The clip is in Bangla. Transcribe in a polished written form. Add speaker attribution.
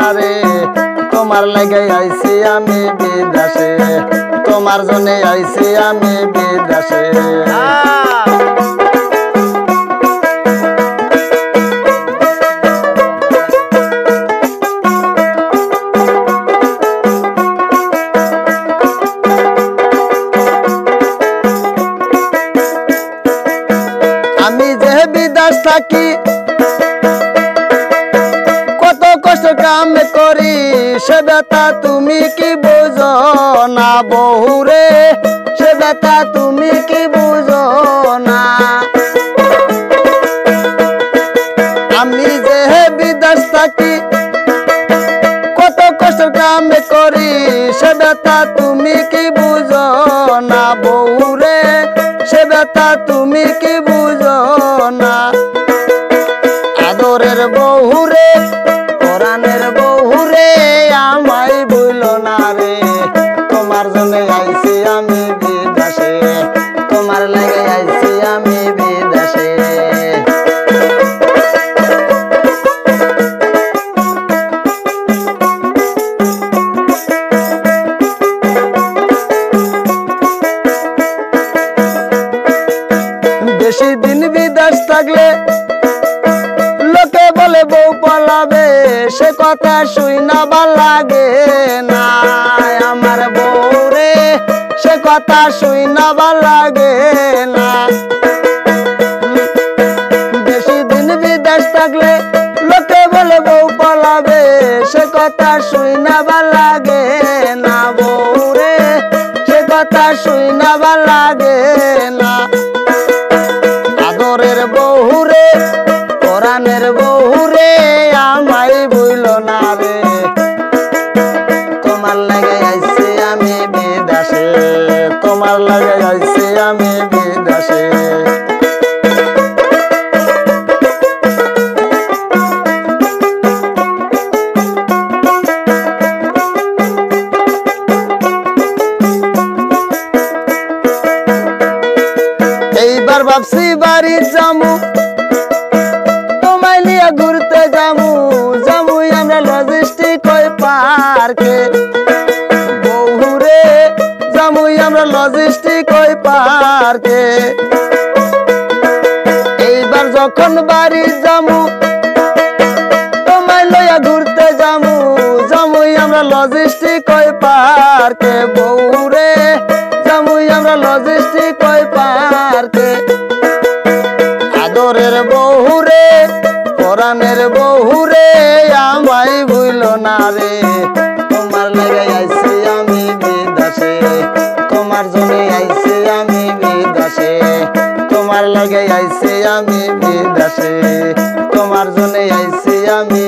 Speaker 1: রে তোমার লাগে আইছি আমি বিদেশে তোমার জন্য আইছি আমি বিদেশে আমি যে বিদেশ থাকি কত কষ্ট কাম করি সে ব্যথা তুমি কি বুঝো না বহুরে সে ব্যথা তুমি কি বুঝো না আমি যে বিদেশ থাকি কত কষ্ট কাম করি সে ব্যথা তুমি কি বুঝো না বহুরে সে ব্যথা তুমি কি বুঝো না আদরের বহুরে কোরআনের বহুরে আমায় বইলো না রে তোমার জন্য আইছি আমি বিদেশে তোমার লাগে আইছি আমি বিদেশে বেশি দিন বিদেশ থাকলে লোকে বলে বউ পালাবে সে কথা শুই না ভাল লাগে না আমার বউ রে সে কথা শুই না ভাল লাগে না বেশি দিন বিদেশ থাকলে লোকে বলে বউ পালাবে সে কথা শুই না ভাল লাগে না বউ রে সে কথা শুই না ভাল লাগে না আদরের বহুরে কোরআনের বহুরে আমায় বইলো না রে তোমার লাগে আইছি আমি বিদেশে তোমার লাগে আইছি আমি বিদেশে এইবার ভাবছি বাড়ি যামু তোমায় নিয়ে ঘুরতে যামু যামুই আমরা লজিস্টিক ওই পার্কে বহুরে যামুই আমরা লজিস্টিক ওই পার্কে এইবার যখন বাড়ি যামু তোমায় লইয়া ঘুরতে যামু যামুই আমরা লজিস্টিক ওই পার্কে বহুরে যামুই আমরা লজিস্টিক ওই পার্কে আদরের বহুরে কোরআনের বহুরে আমায় ভুইলো না রে তোমার লাগে আইছি আমি বিদেশে তোমার জন্য আইছি আমি বিদেশে তোমার লাগে আইছি আমি বিদেশে তোমার জন্য আইছি আমি